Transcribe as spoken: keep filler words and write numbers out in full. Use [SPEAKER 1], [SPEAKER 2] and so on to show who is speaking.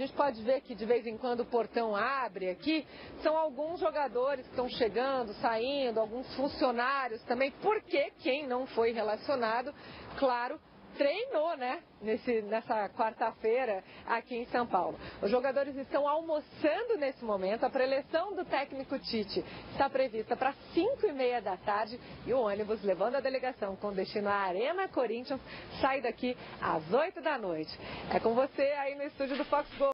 [SPEAKER 1] gente pode ver que de vez em quando o portão abre aqui. São alguns jogadores que estão chegando, saindo, alguns funcionários também, porque quem não foi relacionado, claro, treinou, né, nesse, nessa quarta-feira aqui em São Paulo. Os jogadores estão almoçando nesse momento. A preleção do técnico Tite está prevista para cinco e meia da tarde e o ônibus levando a delegação com destino à Arena Corinthians sai daqui às oito da noite. É com você aí no estúdio do Fox Go.